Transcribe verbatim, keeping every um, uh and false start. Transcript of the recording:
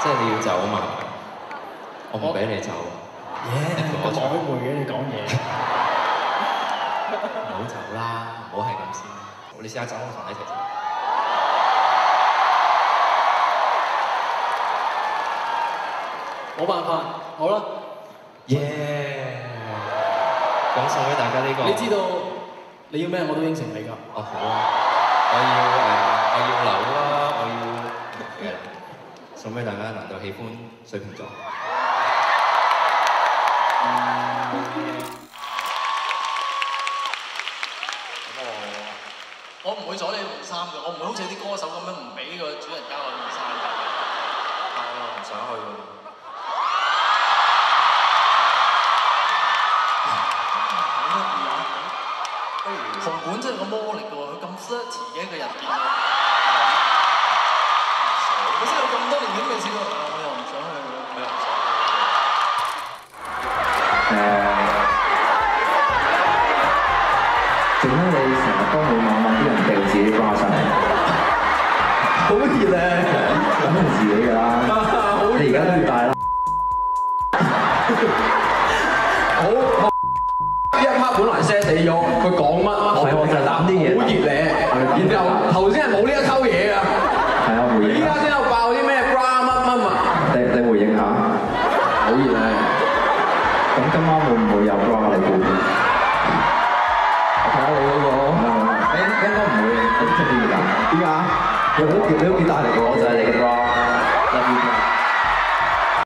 即係你要走啊嘛，我唔俾你走。 耶！咁曖昧嘅你講嘢。 唔好走啦，唔好係咁先。你試下走，我同你一齊走。 冇辦法，好啦。 耶！咁送俾大家呢個。 你知道你要咩我都應承你㗎。 哦好啊，我要誒，我要樓啦，我要嘅送俾大家，難道喜歡水瓶座？ 我唔會阻你換衫嘅，我唔會好似啲歌手咁樣唔俾個主人家我換衫嘅。 但我又唔想去喎。 好得意啊！不如紅館真係個魔力㗎喎，佢咁 flirty 嘅一個人見到。我識咗咁多年都未試過，我又唔想去，我又唔想誒，做咩你成日都冇望望啲人掉自己 bra 上嚟？好熱咧，咁係自己㗎啦。你而家都要戴啦。 好，呢一 part 本來 set 死咗，佢講乜？ 係我就係諗啲嘢。 好熱咧，然後頭先係冇呢一溝嘢㗎。 係啊，回應。 依家先喺度爆啲咩 bra 乜乜乜。 你你回應下。 好熱咧。 咁今晚會唔會有 bra 你估？ 睇下你嗰個， 應應該唔會，我都出啲熱㗎。 點解？你都幾你都幾大力㗎， 我就係你嘅 bra。Love you。